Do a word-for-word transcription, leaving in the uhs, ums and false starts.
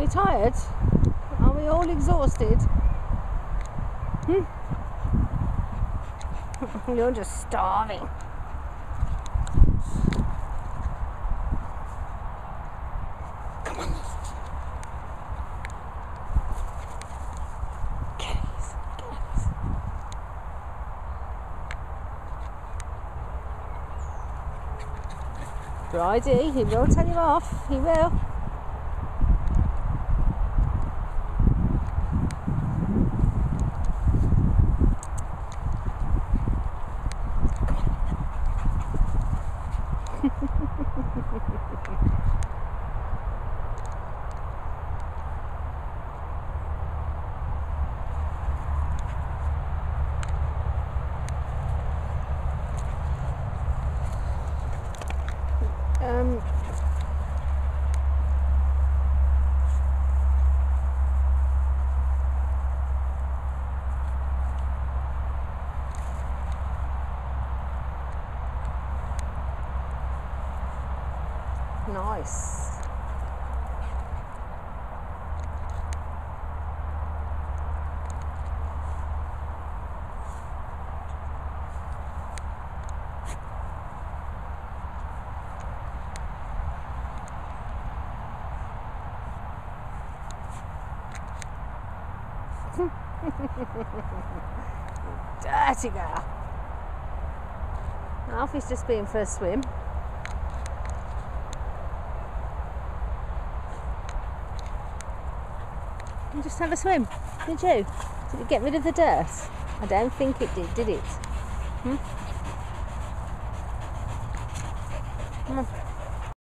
tired? Are we all exhausted? Hmm? You're just starving. Come on. Guys, guys. Bridie, he will tell you off. He will. um, nice. Dirty girl. Alfie's just been for a swim. You just have a swim, did you? Did it get rid of the dirt? I don't think it did, did it? Hmm?